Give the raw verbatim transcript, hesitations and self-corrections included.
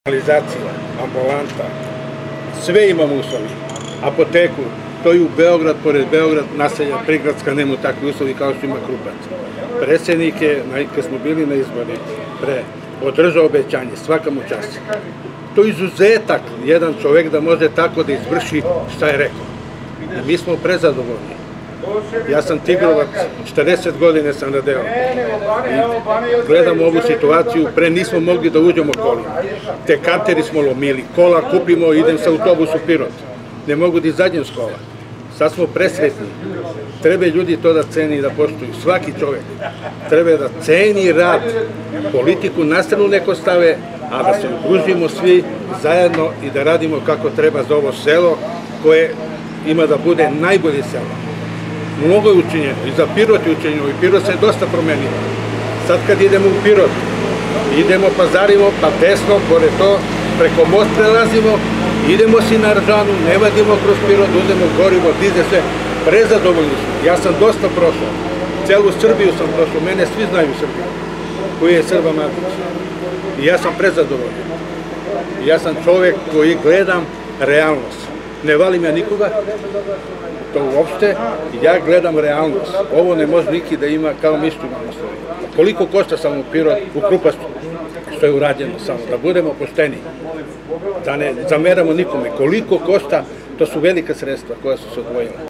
Kanalizacija, ambulanta, sve imamo uslovi. Apoteku, to je u Beograd, pored Beograd, naselja prigradska, nema takvi uslovi kao što ima Krupac. Predsjednik je, kad smo bili na izbori, pre, održao obećanje, svaka mu čast. To je izuzetak, jedan čovjek da može tako da izvrši šta je rekao. I mi smo prezadovoljni. Ja sam Tigrovac, četrdeset godine sam na delu. I gledamo ovu situaciju, pre nismo mogli da uđemo kolima. Te kanteri smo lomili, kola kupimo, idem sa autobusu u Pirot. Ne mogu da izađem s kola. Sad smo presretni. Treba ljudi to da ceni i da poštuju. Svaki čovjek treba da ceni rad, politiku na stranu neko stave, a da se udružimo svi zajedno i da radimo kako treba za ovo selo koje ima da bude najbolje selo. Mnogo je učinjeno, i za Pirot je učinjeno, i Pirot se dosta promenio. Sad kad idemo u Pirot, idemo pazarimo, pa desno, pored to, preko most prelazimo, idemo si na Aržanu, ne vadimo kroz Pirot, uzemo gorivo, dizel, sve, prezadovoljni su. Ja sam dosta prošao, celu Srbiju sam prošao, mene svi znaju u Srbiji, koji je Srba Matić. I ja sam prezadovoljan. Ja sam čovjek koji gledam realnost. Ne valim ja nikoga, to uopšte, ja gledam realnost. Ovo ne može niki da ima kao mišlju na stvari. Koliko košta samo u Pirot, u Krupastu, što je urađeno samo, da budemo pošteni, da ne zameramo nikome. Koliko košta, to su velika sredstva koja su se odvojila.